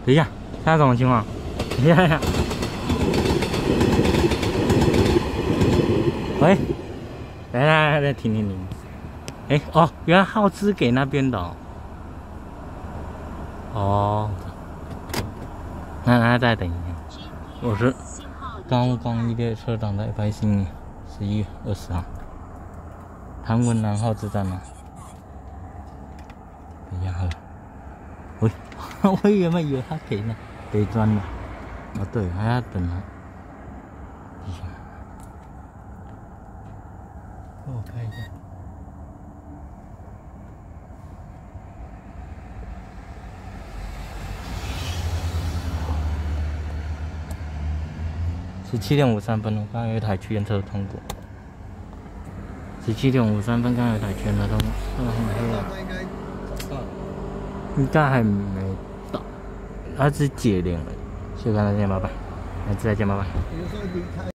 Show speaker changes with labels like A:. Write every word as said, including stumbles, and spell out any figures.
A: 等一下，现在什么情况？等一下，等一下。喂，来来来来，停停停。哎哦，原来耗资给那边的哦。哦。那那再等一下，我是刚刚一列车长在拍新十一月二十号，唐文南号之站吗？等一下好了。喂，我原本以为他给那给砖了。哦对，还要等啊。等一下，让我看一下。十七点五三分，我刚刚有一台区间车通过。十七点五三分，刚刚有一台区间车通过。嗯，很黑啊。应该还没到，它只解铃了。谢谢大家，再见，拜拜。下次再见，拜拜。